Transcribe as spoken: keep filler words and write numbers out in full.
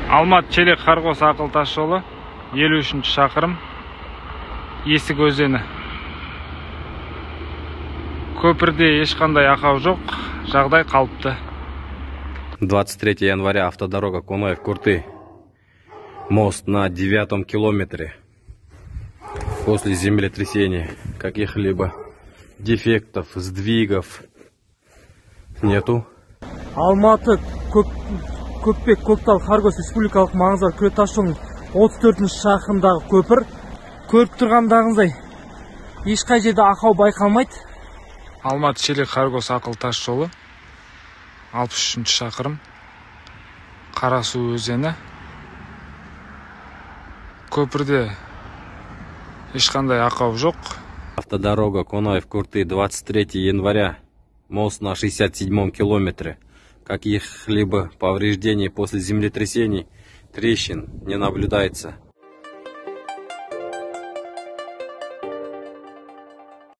Алматы Челек Қарғос ақыл тас жолы елу үшінші шақырым, Есік өзені. Көпірде ешқандай ақау жоқ, жағдай қалыпты. двадцать третьего января автодорога Конаев-Курты. Мост на девятом километре. После землетрясения каких-либо дефектов, сдвигов нету. Алматы Көкпек Көктал Қарғос республикалық маңызы бар күре тас жолының отыз төртінші шақырымдағы көпір. Көріп тұрғандағыңыздай ешқай жерде ақау байқалмайды. Алматы Челек Қарғос ақыл тас жолы алпыс үшінші шақырым, Қарасу өзені. Көпірде ешқандай ақау жоқ. Автодорога Конаев-Курты, двадцать третьего января. Мост на шестьдесят седьмом километре. Каких-либо повреждений после землетрясений, трещин не наблюдается.